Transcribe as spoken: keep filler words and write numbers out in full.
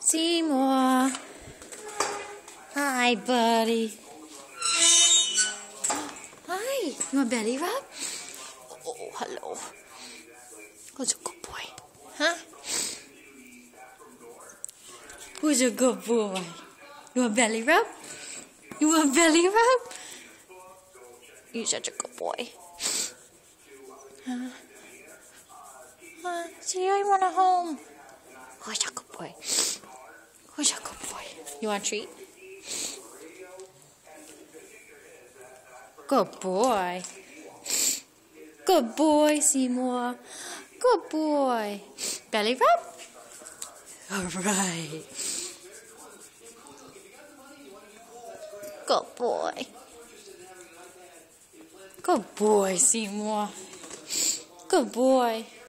Seymour. Hi, buddy. Hi. You want belly rub? Oh, hello. Who's a good boy? Huh? Who's a good boy? You want belly rub? You want belly rub? You're such a good boy. Huh? Huh? See, I want a home. Who's a good boy? Who's a good boy? You want a treat? Good boy. Good boy, Seymour. Good boy. Belly rub? All right. Good boy. Good boy, Seymour. Good boy.